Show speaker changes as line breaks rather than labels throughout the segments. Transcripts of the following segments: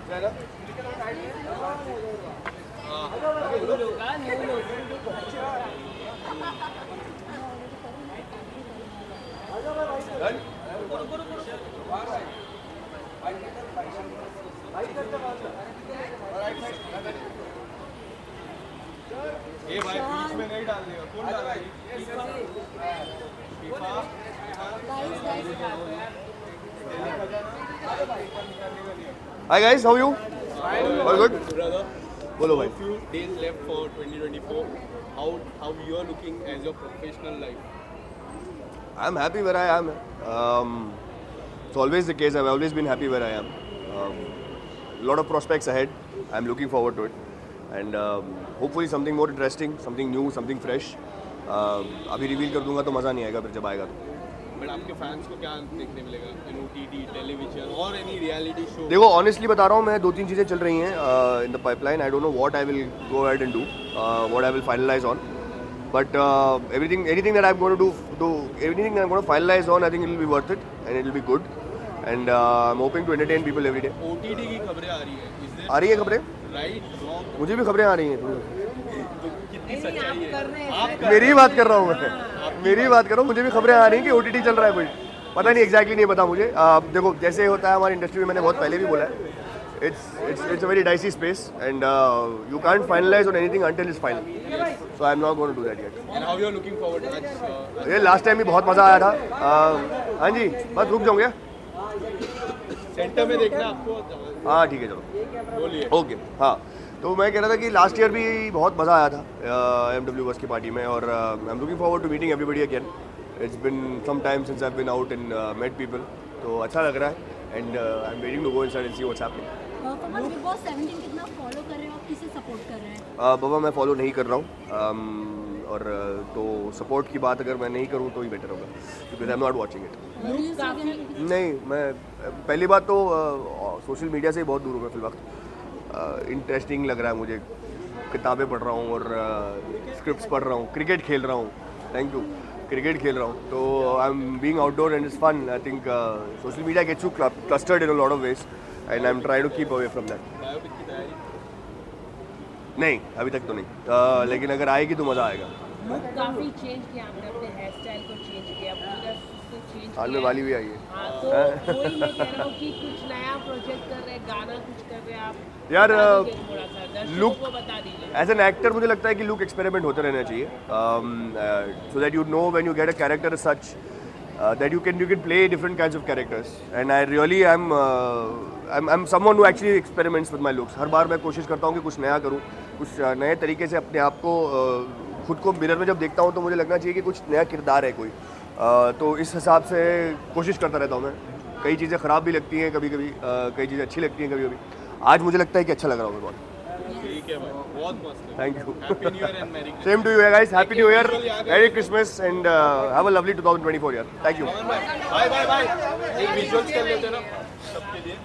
ये भाई बीच में नहीं डाल देगा, कौन डाल रहा है?
Hi guys, how are you? All good?
Brother,
बोलो भाई.
few days left for 2024. How you are looking as your professional life?
I'm happy where I am. It's always the case. I've always been happy where I am. A lot of prospects ahead. I'm looking forward to it. And hopefully something more interesting, something new, something fresh. अभी reveal कर दूंगा तो मज़ा नहीं आएगा फिर जब आएगा तो.
बट आपके फैंस को क्या देखने मिलेगा? OTT, टेलीविजन और एनी रियलिटी शो?
देखो ऑनेस्टली बता रहा हूँ मैं, 2-3 चीज़ें चल रही हैं in the pipeline. I don't know what I will go ahead and do, what I will finalise on. But anything that I'm going to do, anything that I'm going to finalize on, I think it will be worth it and it will be good. And I'm hoping to entertain people every day.
OTT की खबरें आ रही है.
आ रही है खबरें?
Right, wrong?
मुझे भी खबरें आ रही हैं.
कितनी सच्चाई है?
मेरी ही बात कर रहा हूँ मैं. मेरी ही बात कर रहा हूँ. मुझे भी खबरें आ रही हैं कि OTT चल रहा है कोई. पता नहीं एग्जैक्टली नहीं पता मुझे. देखो जैसे होता है हमारी इंडस्ट्री में, मैंने बहुत पहले भी बोला है, it's a very dicey space and you can't finalize on anything until it's final. So I'm not going to do that yet.
And how you are looking forward?
ये लास्ट टाइम भी बहुत मज़ा आया था. हाँ जी, बस रुक जाऊँगा.
सेंटर में देखना आपको.
हाँ ठीक है चलो.
बोलिए.
ओके. हाँ तो मैं कह रहा था कि लास्ट ईयर भी बहुत मज़ा आया था MW बस की पार्टी में, और I am looking forward to meeting everybody again. It's been some time since I have been out and met people, तो अच्छा लग रहा है and I am waiting to go inside and see what's happening.
Big boss 17 कितना follow कर रहे हो, किसे सपोर्ट कर रहे हैं?
बाबा मैं फॉलो नहीं कर रहा हूँ, और तो सपोर्ट की बात अगर मैं नहीं करूँ तो ही बेटर होगा, because I am not watching it. नहीं, मैं पहली बात तो सोशल मीडिया से ही बहुत दूर हूँ मैं फिल वक्त. इंटरेस्टिंग लग रहा है मुझे, किताबें पढ़ रहा हूँ और स्क्रिप्ट्स पढ़ रहा हूँ, क्रिकेट खेल रहा हूँ. Thank you. क्रिकेट खेल रहा हूँ, तो I am being outdoor and it's fun. I think social media gets you clustered in a lot of ways and I am trying to keep away from that.
Biopic की तैयारी?
नहीं, अभी तक तो नहीं, लेकिन अगर आएगी तो मज़ा आएगा.
लुक काफी चेंज किया आपने, अपने हेयर स्टाइल को चेंज किया, पूरा उसको चेंज
हाल में वाली भी आई है.
हाँ, तो वही मैं कह रहा हूँ कि कुछ नया प्रोजेक्ट कर रहे हैं, गाना कुछ कर रहे हैं आप.
यार
थोड़ा सा दर्शकों
लुक
को बता दीजिए.
एज एन एक्टर मुझे लगता है कि लुक एक्सपेरिमेंट होते रहना चाहिए, so that you know when you get a character such that you can play different kinds of characters, and I really I'm someone who actually experiments with my looks. हर बार मैं कोशिश करता हूँ कि कुछ नया करूँ, कुछ नए तरीके से अपने आप को खुद को मिरर में जब देखता हूँ तो मुझे लगना चाहिए कि कुछ नया किरदार है कोई. तो इस हिसाब से कोशिश करता रहता हूँ मैं. कई चीज़ें ख़राब भी लगती हैं कभी कभी, कई चीज़ें अच्छी लगती हैं कभी कभी. आज मुझे लगता है कि अच्छा लग रहा हूँ मैं बहुत.
ठीक है भाई, बहुत मस्त है.
Thank you.
Happy new year and merry Christmas.
Same to you guys. Happy new year, merry Christmas and have a lovely 2024 year. Thank you.
Bye bye bye. एक विजुअल्स कर लेते हैं ना सबके लिए.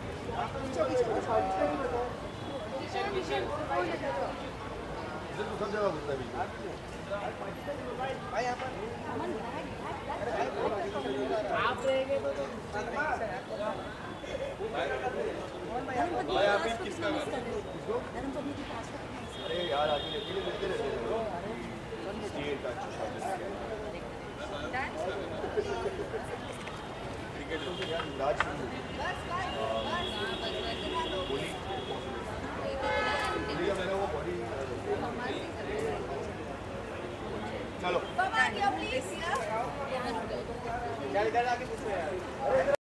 आप रहेंगे तो
किसका
अरे यार आगे मिलते रहते चलो.